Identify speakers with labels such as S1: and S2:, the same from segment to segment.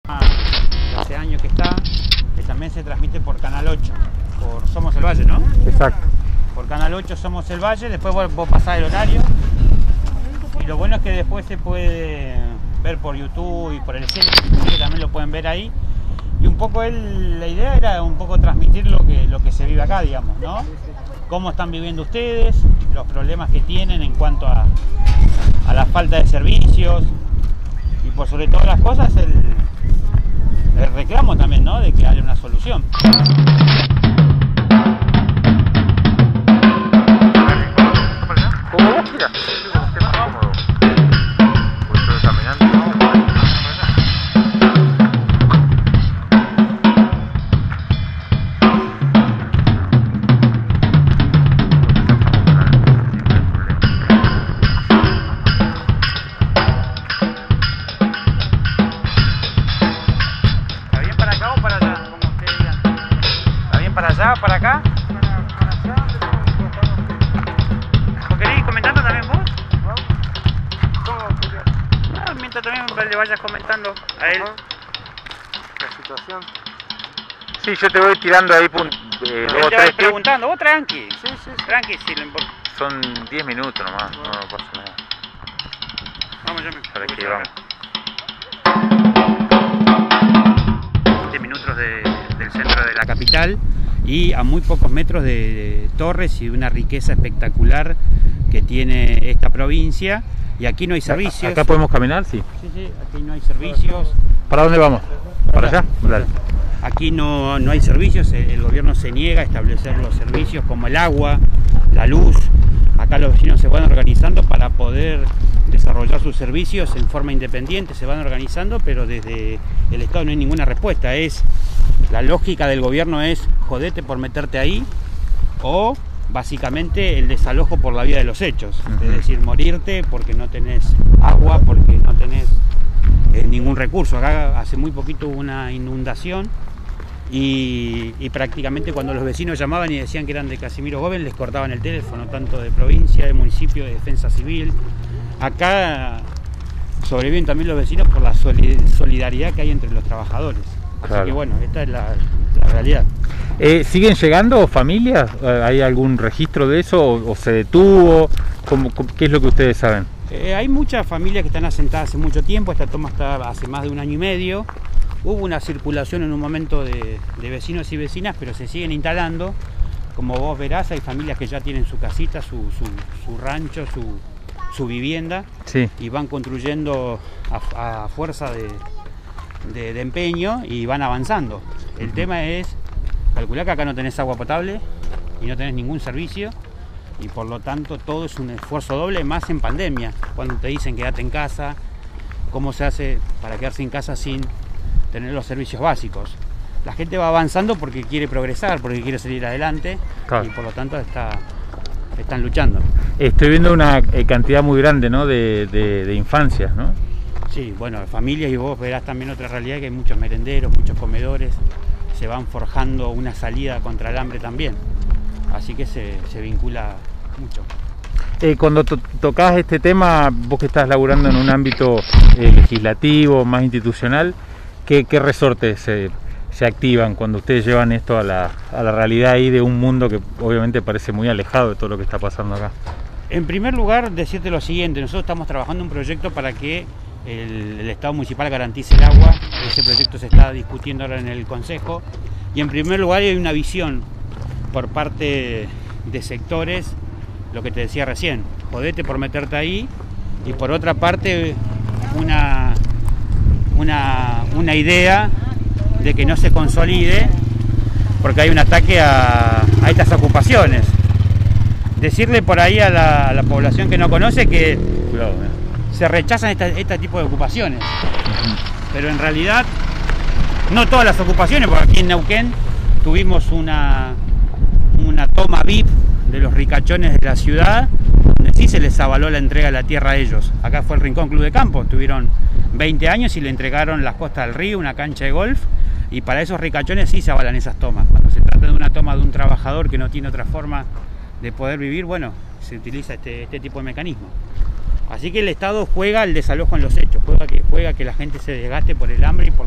S1: Hace años que está, que también se transmite por Canal 8, por Somos el Valle, ¿no?
S2: Exacto.
S1: Por Canal 8 Somos el Valle, después vos pasás el horario y lo bueno es que después se puede ver por YouTube y por el cine, que también lo pueden ver ahí. Y un poco la idea era un poco transmitir lo que se vive acá, digamos, ¿no? Cómo están viviendo ustedes, los problemas que tienen en cuanto a la falta de servicios y por sobre todas las cosas el reclamo también, ¿no? De que haya una solución.
S2: Como vos quieras, como esté más cómodo. Pues estoy caminando, ¿no?
S1: ¿Está bien para acá o para allá? Como ustedes digan. ¿Está bien para allá o para acá? ¿Querés ir comentando también vos? No, mientras también le vayas comentando a él.
S2: La situación. Sí, yo te voy tirando ahí dos o
S1: Él te va
S2: tres tips.
S1: preguntando, vos tranqui.
S2: Sí.
S1: Tranqui, sí, lo importa.
S2: Son 10 minutos nomás, no pasa nada.
S1: Vamos, yo me
S2: Para que vamos.
S1: 20 minutos del centro de la capital y a muy pocos metros de torres y una riqueza espectacular que tiene esta provincia. Y aquí no hay servicios.
S2: ¿Acá podemos caminar? Sí.
S1: Sí, aquí no hay servicios.
S2: ¿Para dónde vamos? ¿Para allá? Dale.
S1: Aquí no hay servicios, el gobierno se niega a establecer los servicios como el agua, la luz. Acá los vecinos se van organizando para poder desarrollar sus servicios en forma independiente, se van organizando, pero desde el Estado no hay ninguna respuesta. La lógica del gobierno es jodete por meterte ahí o básicamente el desalojo por la vía de los hechos, es decir, morirte porque no tenés agua, porque no tenés ningún recurso. Acá hace muy poquito hubo una inundación y prácticamente cuando los vecinos llamaban y decían que eran de Casimiro Gómez les cortaban el teléfono, tanto de provincia, de municipio, de defensa civil. Acá sobreviven también los vecinos por la solidaridad que hay entre los trabajadores. Así que bueno, esta es la realidad.
S2: ¿Siguen llegando familias? ¿Hay algún registro de eso o se detuvo? ¿Qué es lo que ustedes saben?
S1: Hay muchas familias que están asentadas hace mucho tiempo, esta toma está hace más de 1 año y medio. Hubo una circulación en un momento de vecinos y vecinas, pero se siguen instalando. Como vos verás, hay familias que ya tienen su casita, su rancho, su vivienda,
S2: sí,
S1: y van construyendo a fuerza de empeño y van avanzando. El tema es calcular que acá no tenés agua potable y no tenés ningún servicio y por lo tanto todo es un esfuerzo doble, más en pandemia, cuando te dicen quédate en casa, cómo se hace para quedarse en casa sin tener los servicios básicos. La gente va avanzando porque quiere progresar, porque quiere salir adelante, claro, y por lo tanto están luchando.
S2: Estoy viendo una cantidad muy grande, ¿no? de infancias, ¿no?
S1: Sí, bueno, familias, y vos verás también otra realidad, que hay muchos merenderos, muchos comedores, se van forjando una salida contra el hambre también, así que se vincula mucho.
S2: Cuando tocás este tema, vos que estás laburando en un ámbito legislativo, más institucional, ¿qué resortes se activan cuando ustedes llevan esto a la realidad ahí de un mundo que obviamente parece muy alejado de todo lo que está pasando acá?
S1: En primer lugar, decirte lo siguiente: nosotros estamos trabajando en un proyecto para que el Estado municipal garantice el agua. Ese proyecto se está discutiendo ahora en el Consejo y en primer lugar hay una visión por parte de sectores, lo que te decía recién, jodete por meterte ahí, y por otra parte una idea de que no se consolide porque hay un ataque a estas ocupaciones. Decirle por ahí a la población que no conoce que se rechazan este tipo de ocupaciones, pero en realidad no todas las ocupaciones, porque aquí en Neuquén tuvimos una toma VIP de los ricachones de la ciudad, donde sí se les avaló la entrega de la tierra a ellos. Acá fue el Rincón Club de Campo, tuvieron 20 años y le entregaron las costas del río, una cancha de golf, y para esos ricachones sí se avalan esas tomas. Cuando se trata de una toma de un trabajador que no tiene otra forma de poder vivir, bueno, se utiliza este tipo de mecanismo. Así que el Estado juega el desalojo en los hechos, juega que la gente se desgaste por el hambre y por la necesidad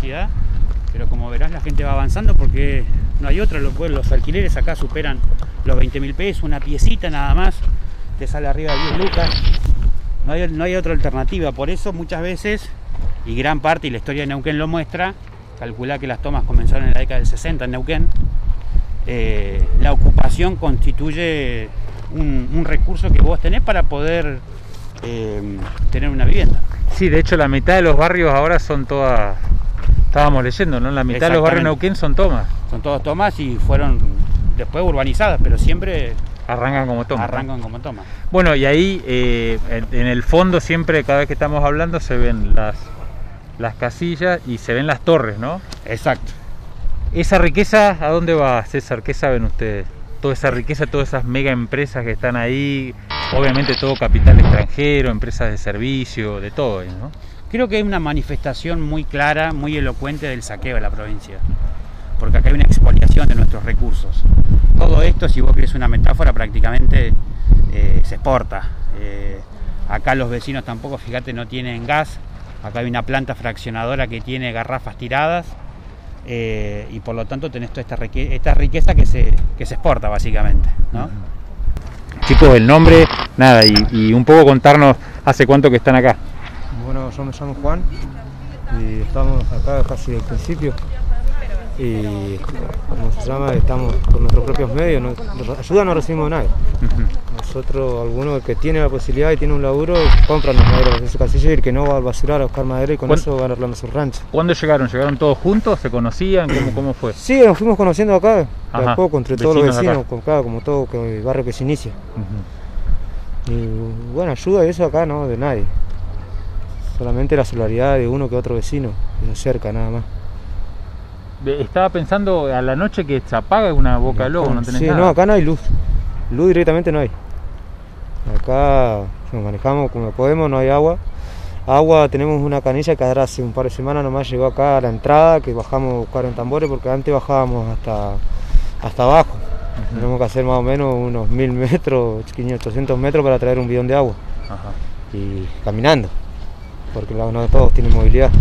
S1: velocidad, pero como verás la gente va avanzando porque no hay otra. Los alquileres acá superan los 20.000 pesos, una piecita nada más te sale arriba de 10 lucas. No hay otra alternativa. Por eso muchas veces, y gran parte, y la historia de Neuquén lo muestra, calcula que las tomas comenzaron en la década del 60 en Neuquén, la ocupación constituye un recurso que vos tenés para poder tener una vivienda.
S2: Sí, de hecho la mitad de los barrios ahora son todas, estábamos leyendo, ¿no? La mitad de los barrios de Neuquén son tomas.
S1: Son todas tomas y fueron después urbanizadas, pero siempre
S2: arrancan como tomas.
S1: Arrancan como tomas.
S2: Bueno, y ahí en el fondo siempre, cada vez que estamos hablando, se ven las casillas y se ven las torres, ¿no?
S1: Exacto.
S2: ¿Esa riqueza a dónde va, César? ¿Qué saben ustedes? Toda esa riqueza, todas esas mega empresas que están ahí, obviamente todo capital extranjero, empresas de servicio, de todo, ¿no?
S1: Creo que hay una manifestación muy clara, muy elocuente del saqueo de la provincia, porque acá hay una expoliación de nuestros recursos. Todo esto, si vos querés una metáfora, prácticamente se exporta. Acá los vecinos tampoco, fíjate, no tienen gas. Acá hay una planta fraccionadora que tiene garrafas tiradas. Y por lo tanto tenés toda esta riqueza que se exporta básicamente, ¿no?
S2: Chicos, el nombre, nada, y un poco contarnos hace cuánto que están acá.
S3: Bueno, yo me llamo Juan y estamos acá casi del principio y, como se llama, estamos con nuestros propios medios, ayuda no recibimos de nadie. Nosotros, alguno que tiene la posibilidad y tiene un laburo, compran los maderos de su casilla y el que no va al basural a buscar madera y con eso va arreglando su rancho.
S2: ¿Cuándo llegaron? ¿Llegaron todos juntos? ¿Se conocían? ¿Cómo fue?
S3: Sí, nos fuimos conociendo acá, de a poco, entre todos los vecinos, como todo el barrio que se inicia. Y bueno, ayuda y eso acá no, de nadie. Solamente la solidaridad de uno que otro vecino, que se acerca nada más.
S2: Estaba pensando a la noche que se apaga una boca de lobo, no tenés nada.
S3: No, acá no hay luz. Luz directamente no hay. Acá nos manejamos como podemos, no hay agua. Agua tenemos una canilla que ahora hace un par de semanas nomás llegó acá a la entrada, que bajamos a buscar en tambores porque antes bajábamos hasta abajo. Tenemos que hacer más o menos unos 1000 metros, 800 metros para traer un bidón de agua. Y caminando, porque no todos tienen movilidad.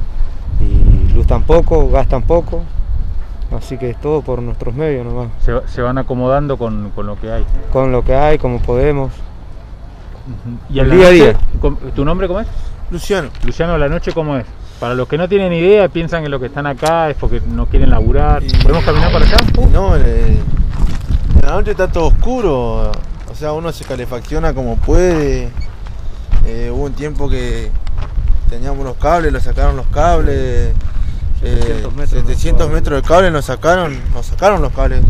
S3: Y luz tampoco, gas tampoco. Así que es todo por nuestros medios nomás.
S2: Se van acomodando con lo que hay.
S3: Con lo que hay, como podemos.
S2: ¿Y el día a día? ¿Tu nombre cómo es?
S4: Luciano.
S2: Luciano, ¿la noche cómo es? Para los que no tienen idea, piensan que los que están acá es porque no quieren laburar. ¿Podemos caminar para allá?
S4: No, en la noche está todo oscuro. O sea, uno se calefacciona como puede. Hubo un tiempo que teníamos los cables, los sacaron los cables. 700 metros de cable nos sacaron los cables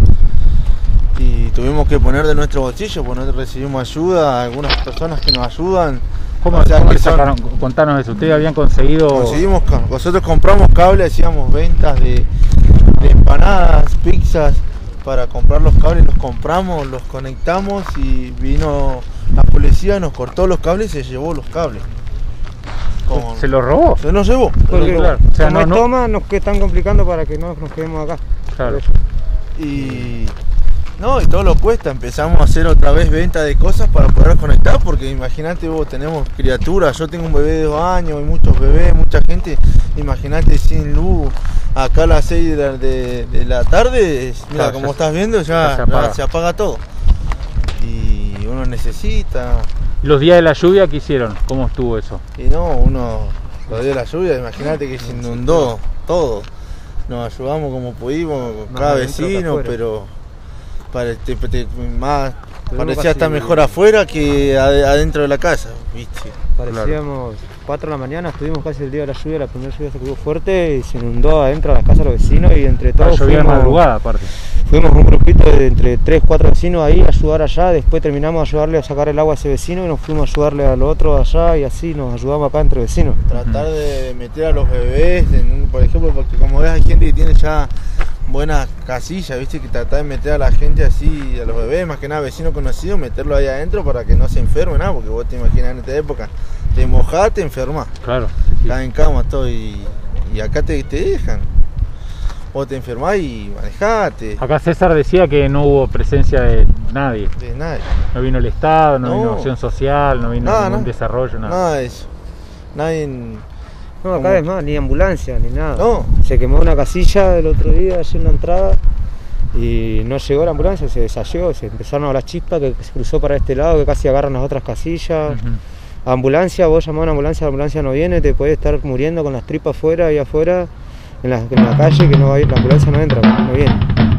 S4: y tuvimos que poner de nuestro bolsillo porque no recibimos ayuda, algunas personas que nos ayudan.
S2: ¿Cómo sacaron? Contanos eso, ustedes habían conseguido...
S4: Nosotros compramos cable, hacíamos ventas de empanadas, pizzas para comprar los cables, los compramos, los conectamos y vino la policía, nos cortó los cables y se llevó los cables.
S2: ¿Se lo robó?
S4: Se nos llevó.
S3: Porque claro, o sea, no toma, nos están complicando para que no nos quedemos acá.
S2: Claro.
S4: Y todo lo cuesta. Empezamos a hacer otra vez venta de cosas para poder conectar, porque imagínate vos, tenemos criaturas, yo tengo un bebé de 2 años, hay muchos bebés, mucha gente. Imagínate sin luz, acá a las 6 de la tarde, mira, claro, como estás viendo, ya se apaga todo. Y uno necesita...
S2: ¿Los días de la lluvia qué hicieron? ¿Cómo estuvo eso?
S4: Y los días de la lluvia, imagínate que se inundó todo. Nos ayudamos como pudimos, cada vecino, pero parecía estar mejor afuera que adentro de la casa, ¿viste?
S3: Parecíamos 4 de la mañana, estuvimos casi el día de la lluvia, la primera lluvia se quedó fuerte y se inundó adentro de las casas de los vecinos y entre todos
S2: llovía madrugada aparte.
S3: Fuimos un grupito de entre 3-4 vecinos ahí a ayudar allá, después terminamos a ayudarle a sacar el agua a ese vecino y nos fuimos a ayudarle a los otros allá y así nos ayudamos acá entre vecinos.
S4: Tratar de meter a los bebés, por ejemplo, porque como ves hay gente que tiene ya buenas casillas, viste, que tratar de meter a la gente así, a los bebés, más que nada vecinos conocidos, meterlo ahí adentro para que no se enfermen nada, porque vos te imaginas en esta época, te mojás, te enfermas.
S2: Claro.
S4: Estás en cama todo y acá te dejan. Vos te enfermás y manejate.
S2: Acá César decía que no hubo presencia de nadie.
S4: De nadie.
S2: No vino el Estado, no vino acción social, no vino ningún desarrollo, nada.
S4: Nada de eso. Nadie
S3: No, acá es más, ni ambulancia, ni nada.
S4: No.
S3: Se quemó una casilla el otro día, allí en la entrada, y no llegó la ambulancia, se desayó, se empezaron a ver las chispas que se cruzó para este lado, que casi agarran las otras casillas. Ambulancia, vos llamás a una ambulancia, la ambulancia no viene, te puedes estar muriendo con las tripas afuera, ahí afuera, en la calle, que no va a ir, la ambulancia no entra, no viene.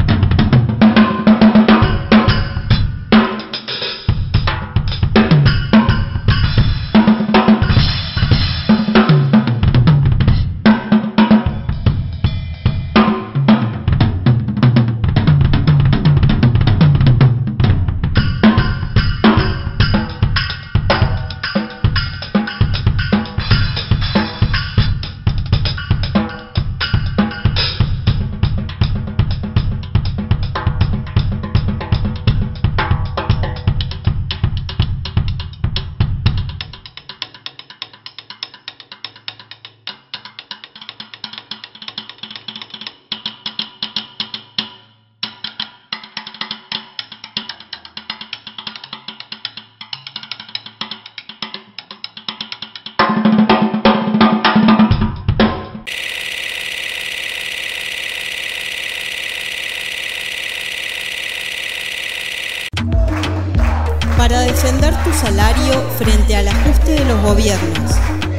S5: Para defender tu salario frente al ajuste de los gobiernos.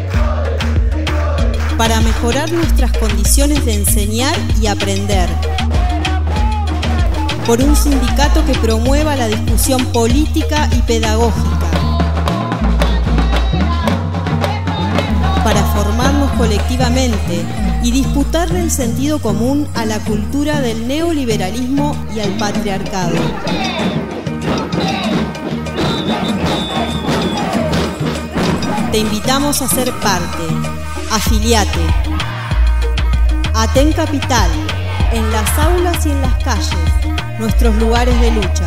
S5: Para mejorar nuestras condiciones de enseñar y aprender. Por un sindicato que promueva la discusión política y pedagógica. Para formarnos colectivamente y disputarle el sentido común a la cultura del neoliberalismo y al patriarcado. Te invitamos a ser parte. Afiliate. Aten Capital, en las aulas y en las calles, nuestros lugares de lucha.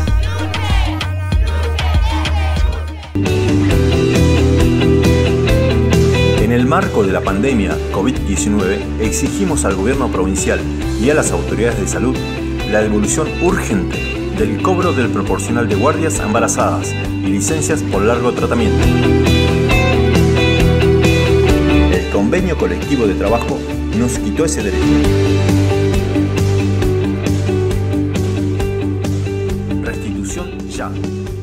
S6: En el marco de la pandemia COVID-19, exigimos al gobierno provincial y a las autoridades de salud la devolución urgente del cobro del proporcional de guardias a embarazadas y licencias por largo tratamiento. El convenio colectivo de trabajo nos quitó ese derecho. Restitución ya.